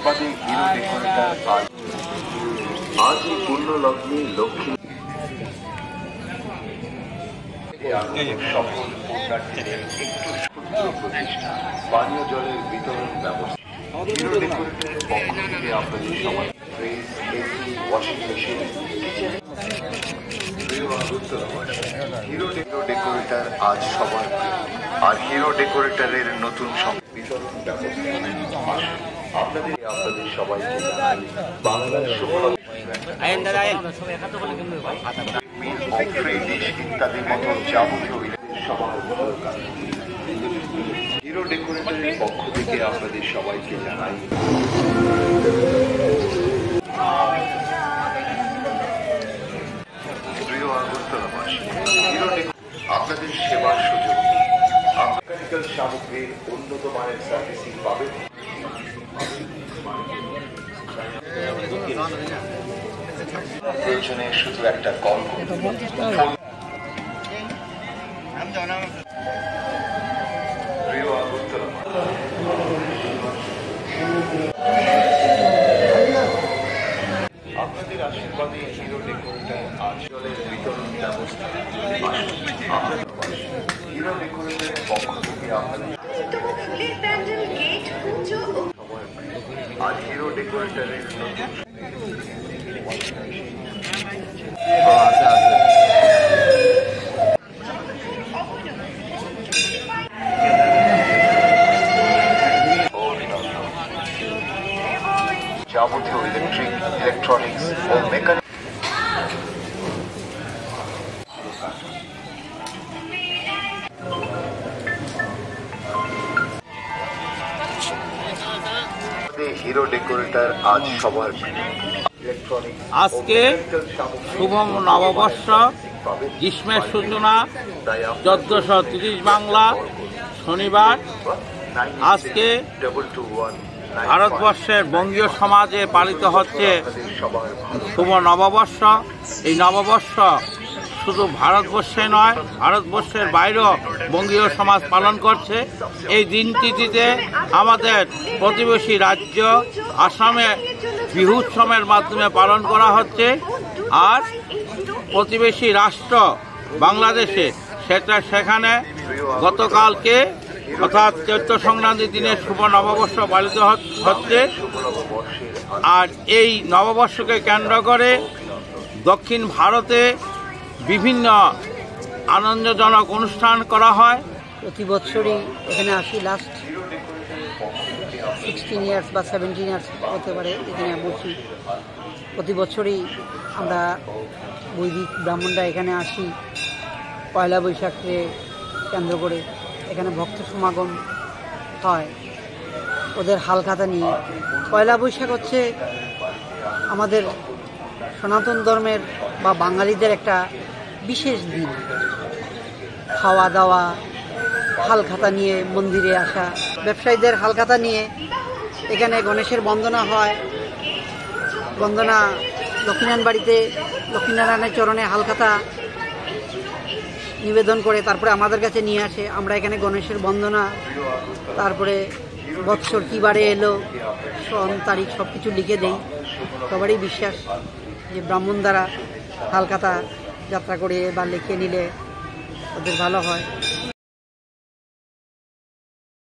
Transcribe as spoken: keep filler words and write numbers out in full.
আশীর্বাদে hero Decorator আজ আজ এই পূর্ণ লগ্নে লক্ষ্মী সফল পুণ্যার্থীদের একটু ক্ষুদ্র প্রতিষ্ঠা পানীয় জলের বিতরণ ব্যবস্থা হিরো ডেকোরেটরের পক্ষ থেকে আপনাদের সবাই fridge, AC, washing machine, kitchen Hero Decorator আজ সবার আর হিরো ডেকোরেটরের নতুন বিতরণ ব্যবস্থা আপনাদের আপনাদের সবাইকে বাংলার ইত্যাদি মতো যাবতীয় সবার হিরো ডেকোরেটরের পক্ষ থেকে আপনাদের সবাইকে জানাই প্রিয় আগরতলাবাসী, হিরো আপনাদের সেবার সুযোগ মেকানিক্যাল সামগ্রীর উন্নত মানের সার্ভিসিং পাবেন। প্রয়োজনে শুধু একটা কল করুন। প্রিয় আগরতলা, আপনাদের আশীর্বাদে হিরো ডেকোরেটর আজ জলের বিতরণ ব্যবস্থা হিরো ডেকোরেটরের পক্ষ থেকে আপনাদের আজ হিরো ডেকোরেটরের নতুন যাবতীয় ইলেকট্রিক ইলেকট্রনিক্স ও মেকানিক হিরো ডেকোরেটর আজ সবার আজকে শুভ নববর্ষ, গ্রীষ্মের সূচনা, চোদ্দশো তিরিশ বাংলা শনিবার। আজকে ভারতবর্ষের বঙ্গীয় সমাজে পালিত হচ্ছে শুভ নববর্ষ। এই নববর্ষ শুধু ভারতবর্ষে নয়, ভারতবর্ষের বাইরেও বঙ্গীয় সমাজ পালন করছে। এই দিনটিতে আমাদের প্রতিবেশী রাজ্য আসামে বিহু উৎসবের মাধ্যমে পালন করা হচ্ছে, আর প্রতিবেশী রাষ্ট্র বাংলাদেশে সেটা সেখানে গতকালকে অর্থাৎ চৈত্র সংক্রান্তির দিনে শুভ নববর্ষ পালিত হচ্ছে। আর এই নববর্ষকে কেন্দ্র করে দক্ষিণ ভারতে বিভিন্ন আনন্দজনক অনুষ্ঠান করা হয়। প্রতি বছরই এখানে আসি, লাস্ট সিক্সটিন ইয়ার্স বা সেভেন্টিন ইয়ার্স হতে পারে এখানে বসি। প্রতি বছরই আমরা বৈদিক ব্রাহ্মণরা এখানে আসি পয়লা বৈশাখকে কেন্দ্র করে। এখানে ভক্ত সমাগম হয় ওদের হালখাতা নিয়ে। পয়লা বৈশাখ হচ্ছে আমাদের সনাতন ধর্মের বা বাঙালিদের একটা বিশেষ দিন। খাওয়া দাওয়া, হালখাতা নিয়ে মন্দিরে আসা, ব্যবসায়ীদের হালখাতা নিয়ে এখানে গণেশের বন্দনা হয়। বন্দনা লক্ষ্মীনারায়ণ বাড়িতে লক্ষ্মীনারায়ণের চরণে হালখাতা নিবেদন করে তারপরে আমাদের কাছে নিয়ে আসে। আমরা এখানে গণেশের বন্দনা, তারপরে বৎসর কী বারে এলো, সন তারিখ সব কিছু লিখে দেই। সবারই বিশ্বাস যে ব্রাহ্মণ দ্বারা হালখাতা যাত্রা করে বা লিখে নিলে ওদের ভালো হয়।